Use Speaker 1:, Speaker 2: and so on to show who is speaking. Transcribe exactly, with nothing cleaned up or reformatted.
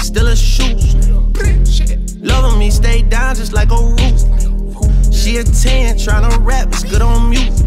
Speaker 1: still a shoot. Loving me, stay down just like a roof. She a ten, tryna rap, it's good on mute.